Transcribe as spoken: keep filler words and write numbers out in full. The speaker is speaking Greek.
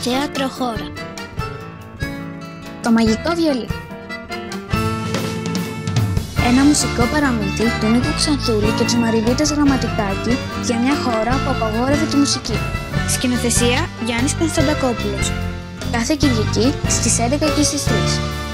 Θέατρο Χώρα. Το μαγικό βιολί. Ένα μουσικό παραμύθι του Νίκου Ξανθούλη και της Μαριβίτας Γραμματικάκη για μια χώρα που απαγόρευε τη μουσική. Σκηνοθεσία Γιάννης Κωνσταντακόπουλος. Κάθε Κυριακή στις έντεκα και στις τρεις.